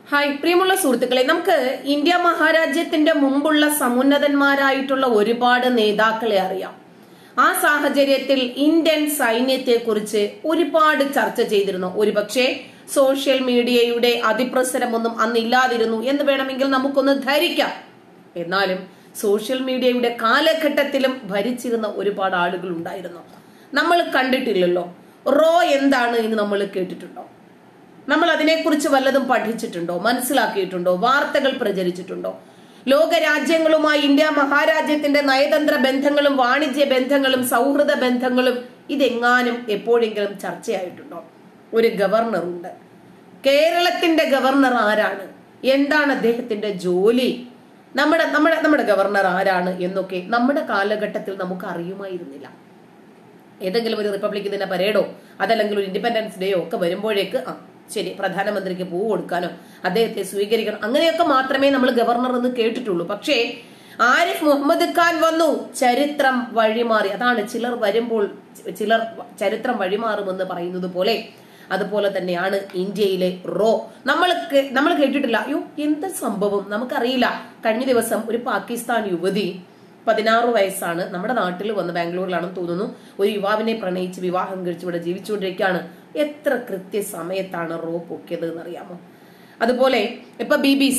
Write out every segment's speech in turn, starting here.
Hi പ്രിയമുള്ള സുഹൃത്തുക്കളെ, നമുക്ക് ഇന്ത്യ മഹാരാജ്യത്തിന്റെ മുമ്പുള്ള സമുന്നതന്മാരായിട്ടുള്ള ഒരുപാട് നേതാക്കളെ അറിയാം. ആ സാഹചര്യത്തിൽ ഇന്ത്യൻ സൈന്യത്തെ കുറിച്ച് ഒരുപാട് ചർച്ച ചെയ്തിരുന്നു. ഒരുപക്ഷെ സോഷ്യൽ മീഡിയയുടെ അതിപ്രസരമൊന്നും അന്നില്ലാതിരുന്നു എന്ന് വേണമെങ്കിൽ നമുക്കൊന്ന് ധരിക്കാം. എന്നാലും സോഷ്യൽ മീഡിയയുടെ കാലഘട്ടത്തിലും ഭരിച്ചിരുന്ന ഒരുപാട് ആളുകൾ ഉണ്ടായിരുന്നു. നമ്മൾ കണ്ടിട്ടില്ലല്ലോ. റോ എന്താണ് എന്ന് നമ്മൾ കേട്ടിട്ടുണ്ടോ? നമ്മൾ അതിനെക്കുറിച്ച് വല്ലതും പഠിച്ചിട്ടുണ്ടോ, മനസ്സിലാക്കിയിട്ടുണ്ടോ, വാർത്തകൾ പ്രചരിച്ചിട്ടുണ്ടോ? ലോക രാജ്യങ്ങളുമായി ഇന്ത്യ മഹാരാജ്യത്തിന്റെ നയതന്ത്ര ബന്ധങ്ങളും വാണിജ്യ ബന്ധങ്ങളും സൗഹൃദ ബന്ധങ്ങളും ഇതെങ്ങാനും എപ്പോഴെങ്കിലും ചർച്ചയായിട്ടുണ്ടോ? ഒരു ഗവർണർ ഉണ്ട്. കേരളത്തിന്റെ ഗവർണർ ആരാണ്, എന്താണ് അദ്ദേഹത്തിന്റെ ജോലി, നമ്മുടെ ഗവർണർ ആരാണ് എന്നൊക്കെ നമ്മുടെ കാലഘട്ടത്തിൽ നമുക്ക് അറിയുമായിരുന്നില്ല. ഏതെങ്കിലും ഒരു റിപ്പബ്ലിക് ദിന പരേഡോ അതല്ലെങ്കിൽ ഒരു ഇൻഡിപെൻഡൻസ് ഡേയോ ഒക്കെ വരുമ്പോഴേക്ക് ശരി, പ്രധാനമന്ത്രിക്ക് പൂവ് കൊടുക്കാനോ അദ്ദേഹത്തെ സ്വീകരിക്കണം, അങ്ങനെയൊക്കെ മാത്രമേ നമ്മൾ ഗവർണർ എന്ന് കേട്ടിട്ടുള്ളൂ. പക്ഷേ ആരിഫ് മുഹമ്മദ് ഖാൻ വന്നു, ചരിത്രം വഴിമാറി. അതാണ് ചിലർ വരുമ്പോൾ ചിലർ ചരിത്രം വഴിമാറുമെന്ന് പറയുന്നത് പോലെ. അതുപോലെ തന്നെയാണ് ഇന്ത്യയിലെ റോ. നമ്മൾ കേട്ടിട്ടില്ല. അയ്യോ, എന്ത് സംഭവം നമുക്കറിയില്ല. കഴിഞ്ഞ ദിവസം ഒരു പാകിസ്ഥാൻ യുവതി 16 വയസ്സാണ്, നമ്മുടെ നാട്ടിൽ വന്ന് ബാംഗ്ലൂരിലാണെന്ന് തോന്നുന്നു, ഒരു യുവാവിനെ പ്രണയിച്ച് വിവാഹം കഴിച്ച് ഇവിടെ ജീവിച്ചുകൊണ്ടിരിക്കുകയാണ്. എത്ര കൃത്യസമയത്താണ് റോ പൊക്കിയത് എന്നറിയാമോ? അതുപോലെ ഇപ്പൊ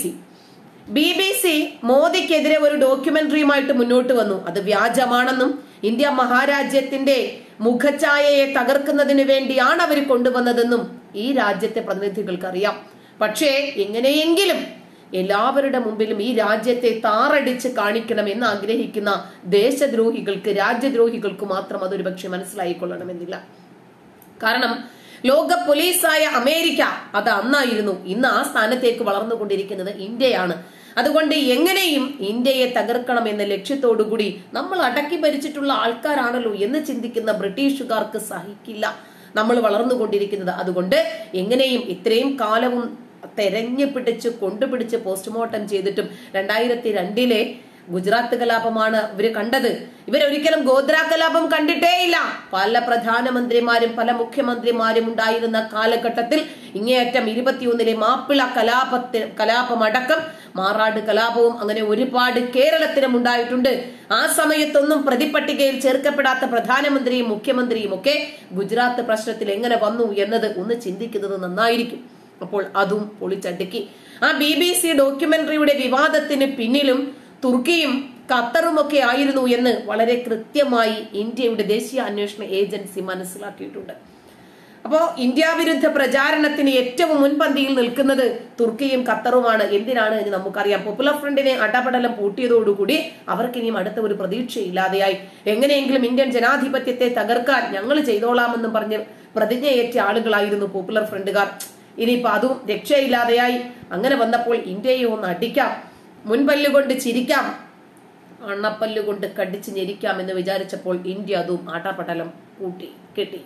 BBC മോദിക്കെതിരെ ഒരു ഡോക്യുമെന്ററിയുമായിട്ട് മുന്നോട്ട് വന്നു. അത് വ്യാജമാണെന്നും ഇന്ത്യ മഹാരാജ്യത്തിന്റെ മുഖഛായയെ തകർക്കുന്നതിന് വേണ്ടിയാണ് അവർ കൊണ്ടുവന്നതെന്നും ഈ രാജ്യത്തെ പ്രതിനിധികൾക്ക് അറിയാം. പക്ഷേ എങ്ങനെയെങ്കിലും എല്ലാവരുടെ മുമ്പിലും ഈ രാജ്യത്തെ താറടിച്ച് കാണിക്കണം എന്ന് ആഗ്രഹിക്കുന്ന ദേശദ്രോഹികൾക്ക്, രാജ്യദ്രോഹികൾക്ക് മാത്രം അതൊരു പക്ഷെ മനസ്സിലായിക്കൊള്ളണമെന്നില്ല. കാരണം ലോക പോലീസായ അമേരിക്ക അത് അന്നായിരുന്നു. ഇന്ന് ആ സ്ഥാനത്തേക്ക് വളർന്നുകൊണ്ടിരിക്കുന്നത് ഇന്ത്യയാണ്. അതുകൊണ്ട് എങ്ങനെയും ഇന്ത്യയെ തകർക്കണം എന്ന ലക്ഷ്യത്തോടുകൂടി നമ്മൾ അടക്കി ഭരിച്ചിട്ടുള്ള ആൾക്കാരാണല്ലോ എന്ന് ചിന്തിക്കുന്ന ബ്രിട്ടീഷുകാർക്ക് സഹിക്കില്ല നമ്മൾ വളർന്നുകൊണ്ടിരിക്കുന്നത്. അതുകൊണ്ട് എങ്ങനെയും ഇത്രയും കാലവും തെരഞ്ഞു പിടിച്ച് കൊണ്ടുപിടിച്ച് പോസ്റ്റ്മോർട്ടം ചെയ്തിട്ടും 2002 ഗുജറാത്ത് കലാപമാണ് ഇവര് കണ്ടത്. ഇവരൊരിക്കലും ഗോദ്ര കലാപം കണ്ടിട്ടേയില്ല. പല പ്രധാനമന്ത്രിമാരും പല മുഖ്യമന്ത്രിമാരും ഉണ്ടായിരുന്ന കാലഘട്ടത്തിൽ ഇങ്ങേയറ്റം 21 മാപ്പിള കലാപമടക്കം മാറാട് കലാപവും അങ്ങനെ ഒരുപാട് കേരളത്തിലും ഉണ്ടായിട്ടുണ്ട്. ആ സമയത്തൊന്നും പ്രതിപട്ടികയിൽ ചേർക്കപ്പെടാത്ത പ്രധാനമന്ത്രിയും മുഖ്യമന്ത്രിയും ഒക്കെ ഗുജറാത്ത് പ്രശ്നത്തിൽ എങ്ങനെ വന്നു എന്നത് ഒന്ന് ചിന്തിക്കുന്നത് നന്നായിരിക്കും. അപ്പോൾ അതും പൊളിച്ചടുക്കി. ആ BBC ഡോക്യുമെന്ററിയുടെ വിവാദത്തിന് പിന്നിലും തുർക്കിയും ഖത്തറുമൊക്കെ ആയിരുന്നു എന്ന് വളരെ കൃത്യമായി ഇന്ത്യയുടെ ദേശീയ അന്വേഷണ ഏജൻസി മനസ്സിലാക്കിയിട്ടുണ്ട്. അപ്പോ ഇന്ത്യ വിരുദ്ധ പ്രചാരണത്തിന് ഏറ്റവും മുൻപന്തിയിൽ നിൽക്കുന്നത് തുർക്കിയും ഖത്തറുമാണ്. എന്തിനാണ് എന്ന് നമുക്കറിയാം. പോപ്പുലർ ഫ്രണ്ടിനെ അടപടലം പൂട്ടിയതോടുകൂടി അവർക്കിനിയും അടുത്ത ഒരു പ്രതീക്ഷയില്ലാതെയായി. എങ്ങനെയെങ്കിലും ഇന്ത്യൻ ജനാധിപത്യത്തെ തകർക്കാൻ ഞങ്ങൾ ചെയ്തോളാമെന്നും പറഞ്ഞ് പ്രതിജ്ഞയേറ്റ ആളുകളായിരുന്നു പോപ്പുലർ ഫ്രണ്ടുകാർ. ഇനിയിപ്പോ അതും രക്ഷയില്ലാതെയായി. അങ്ങനെ വന്നപ്പോൾ ഇന്ത്യയെ ഒന്ന് അടിക്കാം, മുൻപല്ലുകൊണ്ട് ചിരിക്കാം, അണ്ണപ്പല്ലുകൊണ്ട് കടിച്ച് ഞെരിക്കാം എന്ന് വിചാരിച്ചപ്പോൾ ഇന്ത്യ അതും ആട്ടാപ്പടലം കെട്ടി.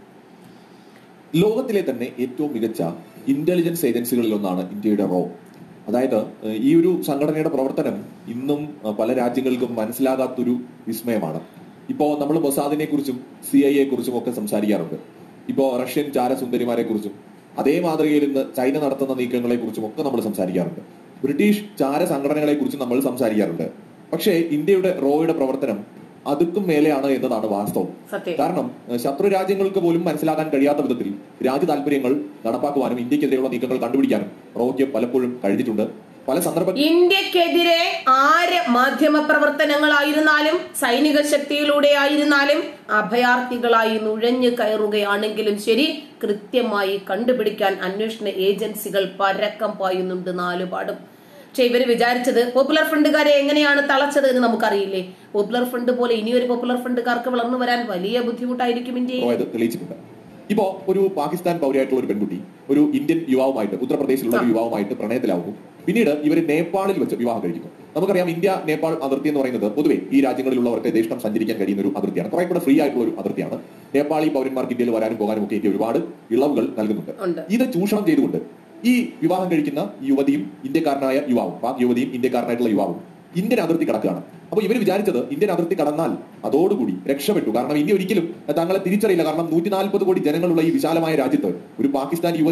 ലോകത്തിലെ തന്നെ ഏറ്റവും മികച്ച ഇന്റലിജൻസ് ഏജൻസികളിൽ ഒന്നാണ് ഇന്ത്യയുടെ റോ. അതായത് ഈ ഒരു സംഘടനയുടെ പ്രവർത്തനം ഇന്നും പല രാജ്യങ്ങൾക്കും മനസ്സിലാകാത്തൊരു വിസ്മയമാണ്. ഇപ്പോ നമ്മൾ മൊസാദിനെ കുറിച്ചും CIA കുറിച്ചും ഒക്കെ സംസാരിക്കാറുണ്ട്. ഇപ്പോ റഷ്യൻ ചാരസുന്ദരിമാരെ കുറിച്ചും അതേ മാതൃകയിൽ ഇന്ന് ചൈന നടത്തുന്ന നീക്കങ്ങളെ കുറിച്ചും ഒക്കെ നമ്മൾ സംസാരിക്കാറുണ്ട്. ബ്രിട്ടീഷ് ചാര സംഘടനകളെ കുറിച്ചും നമ്മൾ സംസാരിക്കാറുണ്ട്. പക്ഷേ ഇന്ത്യയുടെ റോയുടെ പ്രവർത്തനം അതുക്കും മേലെയാണ് എന്നതാണ് വാസ്തവം. കാരണം ശത്രു രാജ്യങ്ങൾക്ക് പോലും മനസ്സിലാക്കാൻ കഴിയാത്ത വിധത്തിൽ രാജ്യ താല്പര്യങ്ങൾ നടപ്പാക്കുവാനും ഇന്ത്യക്കെതിരെയുള്ള നീക്കങ്ങൾ കണ്ടുപിടിക്കാനും റോയ്ക്ക് പലപ്പോഴും കഴിഞ്ഞിട്ടുണ്ട്. പല സന്ദർഭത്തിൽ ഇന്ത്യക്കെതിരെ ആര് മാധ്യമ പ്രവർത്തനങ്ങളായിരുന്നാലും സൈനിക ശക്തിയിലൂടെ ആയിരുന്നാലും അഭയാർത്ഥികളായി നുഴഞ്ഞു കയറുകയാണെങ്കിലും ശരി, കൃത്യമായി കണ്ടുപിടിക്കാൻ അന്വേഷണ ഏജൻസികൾ പരക്കം പായുന്നുണ്ട് നാലുപാടും. പക്ഷെ ഇവര് വിചാരിച്ചത് പോപ്പുലർ ഫ്രണ്ടുകാരെ എങ്ങനെയാണ് തളച്ചത് എന്ന് നമുക്കറിയില്ലേ. പോപ്പുലർ ഫ്രണ്ട് പോലെ ഇനിയൊരു പോപ്പുലർ ഫ്രണ്ടുകാർക്ക് വളർന്നു വരാൻ വലിയ ബുദ്ധിമുട്ടായിരിക്കും ഇന്ത്യയിൽ. തെളിയിച്ചിട്ടുണ്ട്. ഇപ്പോ ഒരു പാകിസ്ഥാൻ പൗരയായിട്ടുള്ള ഒരു പെൺകുട്ടി ഒരു ഇന്ത്യൻ യുവാവുമായിട്ട്, ഉത്തർപ്രദേശിലുള്ള ഒരു യുവാവുമായിട്ട് പ്രണയത്തിലാവുന്നു. പിന്നീട് ഇവര് നേപ്പാളിൽ വെച്ച് വിവാഹം കഴിക്കുന്നു. നമുക്കറിയാം ഇന്ത്യ നേപ്പാൾ അതിർത്തി എന്ന് പറയുന്നത് പൊതുവെ ഈ രാജ്യങ്ങളിലുള്ളവർക്ക് യഥേഷ്ടം സഞ്ചരിക്കാൻ കഴിയുന്ന ഒരു അതിർത്തിയാണ്. കുറെ കൂടെ ഫ്രീ ആയിട്ടുള്ള ഒരു അതിർത്തിയാണ്. നേപ്പാളി പൗരന്മാർക്ക് ഇന്ത്യയിൽ വരാനും പോകാനും ഒക്കെ ഇന്ത്യ ഒരുപാട് ഇളവുകൾ നൽകുന്നുണ്ട്. ഇത് ചൂഷണം ചെയ്തുകൊണ്ട് ഈ വിവാഹം കഴിക്കുന്ന യുവതിയും ഇന്ത്യക്കാരനായ യുവാവും, പാക് യുവതിയും ഇന്ത്യക്കാരനായിട്ടുള്ള യുവാവും ഇന്ത്യൻ അതിർത്തി കടക്കുകയാണ്. അപ്പോൾ ഇവർ വിചാരിച്ചത് ഇന്ത്യൻ അതിർത്തി കടന്നാൽ അതോടുകൂടി രക്ഷപ്പെട്ടു. കാരണം ഇന്ത്യ ഒരിക്കലും തങ്ങളെ തിരിച്ചറിയില്ല. കാരണം 140 കോടി ജനങ്ങളുള്ള ഈ വിശാലമായ രാജ്യത്ത് ഒരു പാകിസ്ഥാൻ യുവതി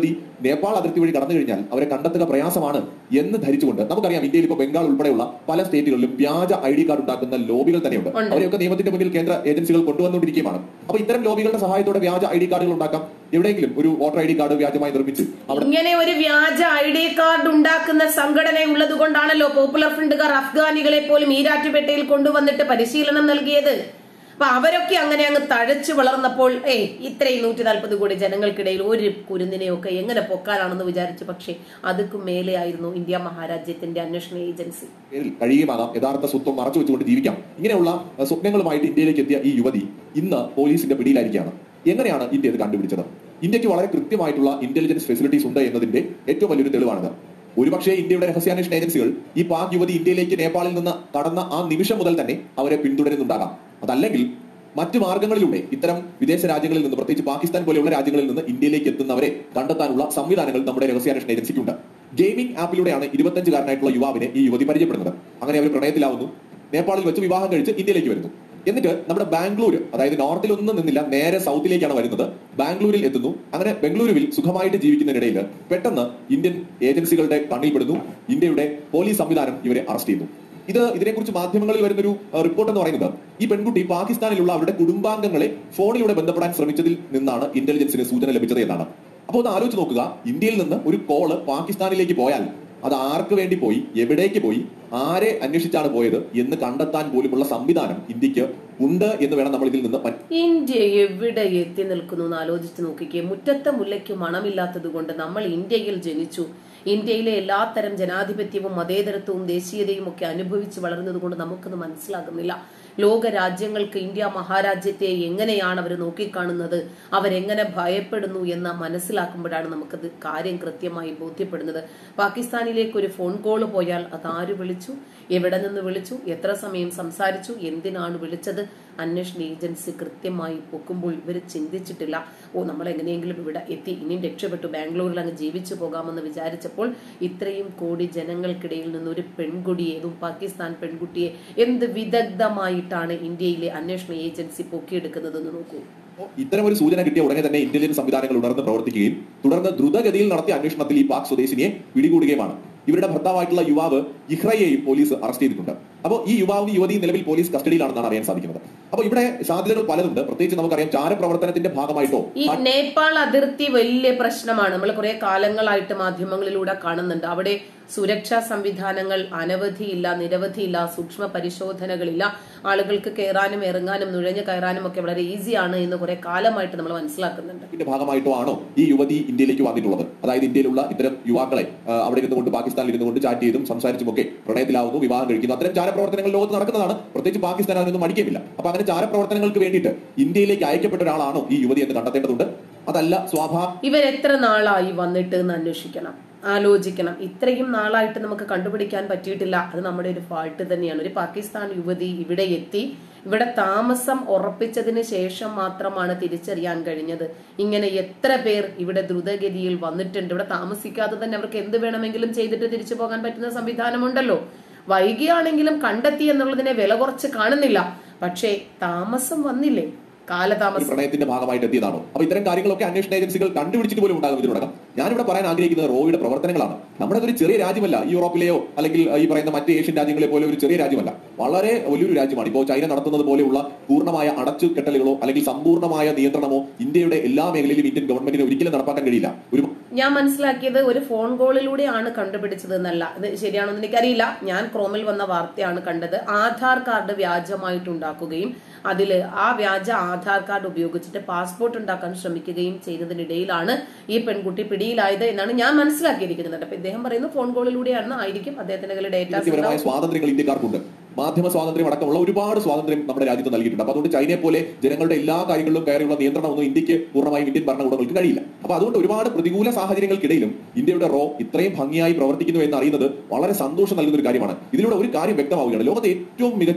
നേപ്പാൾ അതിർത്തി വഴി കടന്നു കഴിഞ്ഞാൽ അവരെ കണ്ടെത്തുക പ്രയാസമാണ് എന്ന് ധരിച്ചുകൊണ്ട് നമുക്കറിയാം ഇന്ത്യയിൽ ഇപ്പോൾ ബംഗാൾ ഉൾപ്പെടെയുള്ള പല സ്റ്റേറ്റുകളിലും വ്യാജ ID കാർഡ് ഉണ്ടാക്കുന്ന ലോബികൾ തന്നെയുണ്ട്. അവരെയൊക്കെ നിയമത്തിന്റെ മുന്നിൽ കേന്ദ്ര ഏജൻസികൾ കൊണ്ടുവന്നുകൊണ്ടിരിക്കുകയാണ്. അപ്പൊ ഇത്തരം ലോബികളുടെ സഹായത്തോടെ വ്യാജ ID കാർഡുകൾ ഉണ്ടാക്കാം. എവിടെയെങ്കിലും ഒരു വോട്ടർ ID കാർഡ് വ്യാജമായി നിർമ്മിച്ച് ഇങ്ങനെ ഒരു വ്യാജ ID കാർഡ് ഉണ്ടാക്കുന്ന സംഘടന ഉള്ളത് കൊണ്ടാണല്ലോ പോപ്പുലർ ഫ്രണ്ടുകാർ അഫ്ഗാനികളെ പോലും ഈരാറ്റുപേട്ടയിൽ കൊണ്ടുവന്നിട്ട് പരിശീലനം നൽകിയത്. അപ്പൊ അവരൊക്കെ അങ്ങനെ അങ്ങ് തഴച്ചു വളർന്നപ്പോൾ ഇത്രയും 140 കോടി ജനങ്ങൾക്കിടയിൽ ഒരു കുരുന്നിനെയൊക്കെ എങ്ങനെ പൊക്കാനാണെന്ന് വിചാരിച്ചു. പക്ഷേ അതുക്കും മേലെയായിരുന്നു ഇന്ത്യ മഹാരാജ്യത്തിന്റെ അന്വേഷണ ഏജൻസി. കഴിയുമാകാം യഥാർത്ഥ സ്വത്വം മറച്ചു വെച്ചുകൊണ്ട് ജീവിക്കാം. ഇങ്ങനെയുള്ള സ്വപ്നങ്ങളുമായിട്ട് ഇന്ത്യയിലേക്ക് എത്തിയ ഈ യുവതി ഇന്ന് പോലീസിന്റെ പിടിയിലായിരിക്കുകയാണ്. എങ്ങനെയാണ് ഇന്ത്യ ഇത് കണ്ടുപിടിച്ചത്? ഇന്ത്യക്ക് വളരെ കൃത്യമായിട്ടുള്ള ഇന്റലിജൻസ് ഫെസിലിറ്റീസ് ഉണ്ട് എന്നതിന്റെ ഏറ്റവും വലിയൊരു തെളിവാണിത്. ഒരുപക്ഷെ ഇന്ത്യയുടെ രഹസ്യാന്വേഷണ ഏജൻസികൾ ഈ പാക് യുവതി ഇന്ത്യയിലേക്ക് നേപ്പാളിൽ നിന്ന് കടന്ന ആ നിമിഷം മുതൽ തന്നെ അവരെ പിന്തുടരുന്നുണ്ടാകാം. അതല്ലെങ്കിൽ മറ്റു മാർഗങ്ങളിലൂടെ ഇത്തരം വിദേശ രാജ്യങ്ങളിൽ നിന്ന്, പ്രത്യേകിച്ച് പാകിസ്ഥാൻ പോലെയുള്ള രാജ്യങ്ങളിൽ നിന്ന് ഇന്ത്യയിലേക്ക് എത്തുന്നവരെ കണ്ടെത്താനുള്ള സംവിധാനങ്ങൾ നമ്മുടെ രഹസ്യാന്വേഷണ ഏജൻസിക്കുണ്ട്. ഗെയിമിംഗ് ആപ്പിലൂടെയാണ് 25-കാരനായിട്ടുള്ള യുവാവിനെ ഈ യുവതി പരിചയപ്പെടുന്നത്. അങ്ങനെ അവർ പ്രണയത്തിലാവുന്നു. നേപ്പാളിൽ വെച്ച് വിവാഹം കഴിച്ച് ഇന്ത്യയിലേക്ക് വരുന്നു. എന്നിട്ട് നമ്മുടെ ബാംഗ്ലൂർ, അതായത് നോർത്തിൽ ഒന്നും നിന്നില്ല, നേരെ സൗത്തിലേക്കാണ് വരുന്നത്. ബാംഗ്ലൂരിൽ എത്തുന്നു. അങ്ങനെ ബംഗളൂരുവിൽ സുഖമായിട്ട് ജീവിക്കുന്നതിനിടയിൽ പെട്ടെന്ന് ഇന്ത്യൻ ഏജൻസികളുടെ കണ്ണിൽപ്പെടുന്നു. ഇന്ത്യയുടെ പോലീസ് സംവിധാനം ഇവരെ അറസ്റ്റ് ചെയ്യുന്നു. ഇതിനെക്കുറിച്ച് മാധ്യമങ്ങളിൽ വരുന്നൊരു റിപ്പോർട്ട് എന്ന് പറയുന്നത് ഈ പെൺകുട്ടി പാകിസ്ഥാനിലുള്ള അവരുടെ കുടുംബാംഗങ്ങളെ ഫോണിലൂടെ ബന്ധപ്പെടാൻ ശ്രമിച്ചതിൽ നിന്നാണ് ഇന്റലിജൻസിന് സൂചന ലഭിച്ചത് എന്നാണ്. അപ്പോൾ ഒന്ന് ആലോചിച്ച് നോക്കുക, ഇന്ത്യയിൽ നിന്ന് ഒരു കോള് പാകിസ്ഥാനിലേക്ക് പോയാൽ അത് ആർക്ക് വേണ്ടി പോയി, എവിടേക്ക് പോയി, ആരെ അന്വേഷിച്ചാണ് പോയത് എന്ന് കണ്ടെത്താൻ പോലുമുള്ള സംവിധാനം ഇന്ത്യക്ക് ഉണ്ട് എന്ന് വേണം നമ്മൾ ഇതിൽ നിന്ന്. ഇന്ത്യ എവിടെ എത്തി നിൽക്കുന്നു എന്ന് ആലോചിച്ച് നോക്കിക്കേ. മുറ്റത്തെ മുല്ലയ്ക്ക് മണമില്ലാത്തത് കൊണ്ട് നമ്മൾ ഇന്ത്യയിൽ ജനിച്ചു. ഇന്ത്യയിലെ എല്ലാത്തരം ജനാധിപത്യവും മതേതരത്വവും ദേശീയതയും ഒക്കെ അനുഭവിച്ച് വളർന്നത് കൊണ്ട് നമുക്കൊന്നും മനസ്സിലാകുന്നില്ല. ലോക രാജ്യങ്ങൾക്ക് ഇന്ത്യ മഹാരാജ്യത്തെ എങ്ങനെയാണ് അവർ നോക്കിക്കാണുന്നത്, അവരെങ്ങനെ ഭയപ്പെടുന്നു എന്ന് മനസ്സിലാക്കുമ്പോഴാണ് നമുക്കത് കാര്യം കൃത്യമായി ബോധ്യപ്പെടുന്നത്. പാകിസ്ഥാനിലേക്ക് ഒരു ഫോൺ കോള് പോയാൽ അതാര് വിളിച്ചു, എവിടെ നിന്ന് വിളിച്ചു, എത്ര സമയം സംസാരിച്ചു, എന്തിനാണ് വിളിച്ചത്, അന്വേഷണ ഏജൻസി കൃത്യമായി പൊക്കുമ്പോൾ ഇവർ ചിന്തിച്ചിട്ടില്ല. നമ്മൾ എങ്ങനെയെങ്കിലും ഇവിടെ എത്തി, ഇനിയും രക്ഷപ്പെട്ടു, ബാംഗ്ലൂരിൽ അങ്ങ് ജീവിച്ചു പോകാമെന്ന് വിചാരിച്ചപ്പോൾ ഇത്രയും കോടി ജനങ്ങൾക്കിടയിൽ നിന്ന് ഒരു പെൺകുട്ടിയെ, അതും പാകിസ്ഥാൻ പെൺകുട്ടിയെ എന്ത് വിദഗ്ധമായിട്ടാണ് ഇന്ത്യയിലെ അന്വേഷണ ഏജൻസി പൊക്കിയെടുക്കുന്നതെന്ന് നോക്കൂ. ഇത്തരം ഒരു സൂചന കിട്ടിയ ഉടനെ തന്നെ ഇന്റലിജൻസ് സംവിധാനങ്ങൾ ഉണർന്ന് പ്രവർത്തിക്കുകയും തുടർന്ന് ദ്രുതഗതിയിൽ നടത്തിയ അന്വേഷണത്തിൽ ഈ പാക് സ്വദേശിനിയെ പിടികൂടുകയുമാണ്. ഇവരുടെ ഭർത്താവായിട്ടുള്ള യുവാവ് ഇഹ്റയെയും പോലീസ് അറസ്റ്റ് ചെയ്തിട്ടുണ്ട്. അപ്പോൾ ഈ യുവാവും യുവതിയും നിലവിൽ പോലീസ് കസ്റ്റഡിയിലാണെന്നാണ് അറിയാൻ സാധിക്കുന്നത്. അപ്പോൾ ഇവിടെ സാധ്യതകൾ പലതുണ്ട്. പ്രത്യേകിച്ച് നമുക്കറിയാം ചാരപ്രവർത്തനത്തിന്റെ ഭാഗമായിട്ടോ ഈ നേപ്പാൾ അതിർത്തി വലിയ പ്രശ്നമാണ്. നമ്മൾ കുറെ കാലങ്ങളായിട്ട് മാധ്യമങ്ങളിലൂടെ കാണുന്നുണ്ട്. അവിടെ സുരക്ഷാ സംവിധാനങ്ങൾ അനവധിയില്ല, നിരവധിയില്ല, സൂക്ഷ്മ പരിശോധനകളില്ല. ആളുകൾക്ക് കയറാനും ഇറങ്ങാനും നുഴഞ്ഞു കയറാനും ഒക്കെ വളരെ ഈസിയാണ് എന്ന് കുറെ കാലമായിട്ട് നമ്മൾ മനസ്സിലാക്കുന്നുണ്ട്. ഇതിന്റെ ഭാഗമായിട്ടോ ആണോ ഈ യുവതി ഇന്ത്യയിലേക്ക് വന്നിട്ടുള്ളത്? അതായത് ഇന്ത്യയിലുള്ള ഇത്തരം യുവാക്കളെ അവിടെ ഇരുന്നുകൊണ്ട്, പാകിസ്ഥാനിൽ ഇരുന്നുകൊണ്ട് ചാറ്റ് ചെയ്തും സംസാരിച്ചും ഒക്കെ പ്രണയത്തിലാവുന്നു, വിവാഹം കഴിക്കുന്നു. അത്തരം ചാരപ്രവർത്തനങ്ങൾ ലോകത്ത് നടക്കുന്നതാണ്. പ്രത്യേകിച്ച് പാകിസ്ഥാൻ അതിനൊന്നും മടിക്കുന്നില്ല. അപ്പൊ അങ്ങനെ ചാരപ്രവർത്തനങ്ങൾക്ക് വേണ്ടിയിട്ട് ഇന്ത്യയിലേക്ക് അയക്കപ്പെട്ട ഒരാളാണോ ഈ യുവതി എന്ന് കണ്ടെത്തേണ്ടതുണ്ട്. അതല്ല സ്വാഭാവിക ഇവരെത്ര നാളായി വന്നിട്ട് എന്ന് അന്വേഷിക്കണം, ആലോചിക്കണം. ഇത്രയും നാളായിട്ട് നമുക്ക് കണ്ടുപിടിക്കാൻ പറ്റിയിട്ടില്ല. അത് നമ്മുടെ ഒരു ഫാൾട്ട് തന്നെയാണ്. ഒരു പാകിസ്ഥാൻ യുവതി ഇവിടെ എത്തി, ഇവിടെ താമസം ഉറപ്പിച്ചതിന് ശേഷം മാത്രമാണ് തിരിച്ചറിയാൻ കഴിഞ്ഞത്. ഇങ്ങനെ എത്ര പേർ ഇവിടെ ദ്രുതഗതിയിൽ വന്നിട്ടുണ്ട്. ഇവിടെ താമസിക്കാതെ തന്നെ അവർക്ക് എന്ത് വേണമെങ്കിലും ചെയ്തിട്ട് തിരിച്ചു പോകാൻ പറ്റുന്ന സംവിധാനമുണ്ടല്ലോ. വൈകിയാണെങ്കിലും കണ്ടെത്തി എന്നുള്ളതിനെ വില കുറച്ച് കാണുന്നില്ല. പക്ഷേ താമസം വന്നില്ലേ, കാലതാമസം പ്രണയത്തിന്റെ ഭാഗമായിട്ട് എത്തിയതാണോ? അപ്പൊ ഇത്തരം കാര്യങ്ങളൊക്കെ അന്വേഷണ ഏജൻസികൾ കണ്ടുപിടിച്ചിട്ട് പോലും ഉണ്ടാകും ഇതിനോടകം. ഞാനിവിടെ പറയാൻ ആഗ്രഹിക്കുന്നത് റോയുടെ പ്രവർത്തനങ്ങളാണ്. നമ്മുടെ ഒരു ചെറിയ രാജ്യമല്ല, യൂറോപ്പിലെയോ അല്ലെങ്കിൽ ഈ പറയുന്ന മറ്റ് ഏഷ്യൻ രാജ്യങ്ങളെ പോലെ ഒരു ചെറിയ രാജ്യമല്ല, വളരെ വലിയൊരു രാജ്യമാണ്. ഇപ്പോൾ ചൈന നടത്തുന്നത് പോലെയുള്ള പൂർണ്ണമായ അടച്ചുകെട്ടലുകളോ അല്ലെങ്കിൽ സമ്പൂർണ്ണമായ നിയന്ത്രണമോ ഇന്ത്യയുടെ എല്ലാ മേഖലയിലും ഇന്ത്യൻ ഗവൺമെന്റിന് ഒരിക്കലും നടപ്പാക്കാൻ കഴിയില്ല. ഞാൻ മനസ്സിലാക്കിയത് ഒരു ഫോൺ കോളിലൂടെയാണ് കണ്ടുപിടിച്ചത് എന്നല്ല. ഇത് ശരിയാണെന്ന് എനിക്കറിയില്ല. ഞാൻ ക്രോമിൽ വന്ന വാർത്തയാണ് കണ്ടത്. ആധാർ കാർഡ് വ്യാജമായിട്ടുണ്ടാക്കുകയും അതില് ആ വ്യാജ ആധാർ കാർഡ് ഉപയോഗിച്ചിട്ട് പാസ്പോർട്ട് ഉണ്ടാക്കാൻ ശ്രമിക്കുകയും ചെയ്തതിനിടയിലാണ് ഈ പെൺകുട്ടി പിടിയിലായത് എന്നാണ് ഞാൻ മനസ്സിലാക്കിയിരിക്കുന്നത്. അപ്പൊ ഇദ്ദേഹം പറയുന്നത് ഫോൺ കോളിലൂടെയാണ് ആയിരിക്കും അദ്ദേഹത്തിന്റെ ഡേറ്റ. സ്വാതന്ത്ര്യങ്ങൾ ഇന്ത്യക്കാർക്കുണ്ട്. മാധ്യമ സ്വാതന്ത്ര്യം അടക്കമുള്ള ഒരുപാട് സ്വാതന്ത്ര്യം നമ്മുടെ രാജ്യത്ത് നൽകിയിട്ടുണ്ട്. അപ്പൊ അതുകൊണ്ട് ചൈനയെ പോലെ ജനങ്ങളുടെ എല്ലാ കാര്യങ്ങളിലും കയറിയുള്ള നിയന്ത്രണമൊന്നും ഇന്ത്യക്ക് പൂർണ്ണമായും ഇന്ത്യൻ ഭരണകൂടങ്ങൾക്ക് കഴിയില്ല. അപ്പൊ അതുകൊണ്ട് ഒരുപാട് പ്രതികൂല സാഹചര്യങ്ങൾക്കിടയിലും ഇന്ത്യയുടെ റോ ഇത്രയും ഭംഗിയായി പ്രവർത്തിക്കുന്നു എന്ന് അറിയുന്നത് വളരെ സന്തോഷം നൽകുന്ന ഒരു കാര്യമാണ്. ഇതിലൂടെ ഒരു കാര്യം വ്യക്തമാവുകയാണ്. ലോകത്തെ ഏറ്റവും മികച്ചൊരു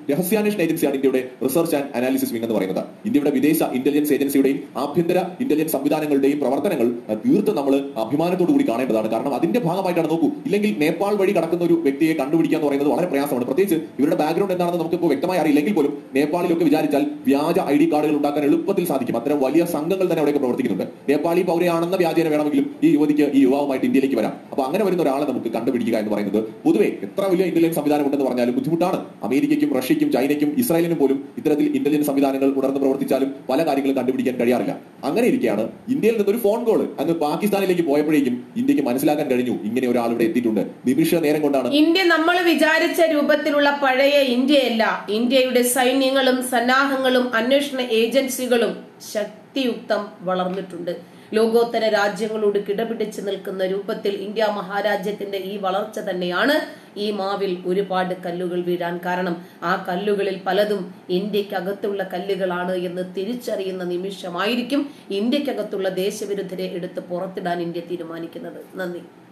രഹസ്യാന്വേഷണ ഏജൻസിയാണ് ഇന്ത്യയുടെ റിസർച്ച് ആൻഡ് അനാലിസിസ് വിംഗ് എന്ന് പറയുന്നത്. ഇന്ത്യയുടെ വിദേശ ഇന്റലിജൻസ് ഏജൻസിയുടെയും ആഭ്യന്തര ഇന്റലിജൻസ് സംവിധാനങ്ങളുടെയും പ്രവർത്തനങ്ങൾ തീർത്ത് നമ്മൾ അഭിമാനത്തോടു കൂടി കാണേണ്ടതാണ്. കാരണം അതിന്റെ ഭാഗമായിട്ടാണ്. നോക്കൂ, ഇല്ലെങ്കിൽ നേപ്പാൾ വഴി കടക്കുന്ന ഒരു വ്യക്തിയെ കണ്ടുപിടിക്കുക എന്ന് പറയുന്നത് വളരെ പ്രയാസമാണ്. പ്രത്യേകിച്ച് ഇവരുടെ ബാക്ക്ഗ്രൗണ്ട് എന്താണെന്ന് നമുക്കിപ്പോൾ വ്യക്തമായി അറിയില്ലെങ്കിൽ പോലും നേപ്പാളിലൊക്കെ വിചാരിച്ചാൽ വ്യാജ ID കാർഡുകൾ ഉണ്ടാക്കാൻ എളുപ്പത്തിൽ സാധിക്കും. അത്തരം വലിയ സംഘങ്ങൾ തന്നെ അവിടെയൊക്കെ പ്രവർത്തിക്കുന്നുണ്ട്. നേപ്പാളി പൗരയാണെന്ന വ്യാജേന വേണമെങ്കിലും ഈ യുവാവുമായിട്ട് ഇന്ത്യയിലേക്ക് വരാം. അപ്പൊ അങ്ങനെ വരുന്ന ഒരാളെ നമുക്ക് കണ്ടുപിടിക്കുക എന്ന് പറയുന്നത് പൊതുവെ എത്ര വലിയ ഇന്റലിജൻസ് സംവിധാനം ഉണ്ടെന്ന് പറഞ്ഞാലും ബുദ്ധിമുട്ടാണ്. അമേരിക്കയ്ക്കും റഷ്യയ്ക്കും ചൈനയ്ക്കും ഇസ്രായേലിനും പോലും ഇത്തരത്തിൽ ഇന്റലിജൻസ് സംവിധാനങ്ങൾ ഉണർന്ന് പ്രവർത്തിച്ചാലും പല കാര്യങ്ങളും കണ്ടുപിടിക്കാൻ കഴിയാറില്ല. അങ്ങനെ ഇരിക്കുകയാണ് ഇന്ത്യയിൽ നിന്നൊരു ഫോൺ കോൾ അങ്ങ് പാകിസ്ഥാനിലേക്ക് പോയപ്പോഴേക്കും ഇന്ത്യക്ക് മനസ്സിലാക്കാൻ കഴിഞ്ഞു ഇങ്ങനെ ഒരാൾ ഇവിടെ എത്തിയിട്ടുണ്ട്. നിമിഷ നേരം കൊണ്ടാണ്. ഇന്ത്യ നമ്മൾ വിചാരിച്ച രൂപത്തിലുള്ള പഴയ ഇന്ത്യയല്ല. ഇന്ത്യയുടെ സൈന്യങ്ങളും സന്നാഹങ്ങളും അന്വേഷണ ഏജൻസികളും ശക്തിയുക്തം വളർന്നിട്ടുണ്ട്. ലോകോത്തര രാജ്യങ്ങളോട് കിടപിടിച്ച് നിൽക്കുന്ന രൂപത്തിൽ ഇന്ത്യ മഹാരാജ്യത്തിന്റെ ഈ വളർച്ച തന്നെയാണ് ഈ മാവിൽ ഒരുപാട് കല്ലുകൾ വീഴാൻ കാരണം. ആ കല്ലുകളിൽ പലതും ഇന്ത്യക്കകത്തുള്ള കല്ലുകളാണ് എന്ന് തിരിച്ചറിയുന്ന നിമിഷമായിരിക്കും ഇന്ത്യക്കകത്തുള്ള ദേശവിരുദ്ധരെ എടുത്ത് പുറത്തിടാൻ ഇന്ത്യ തീരുമാനിക്കുന്നത്. നന്ദി.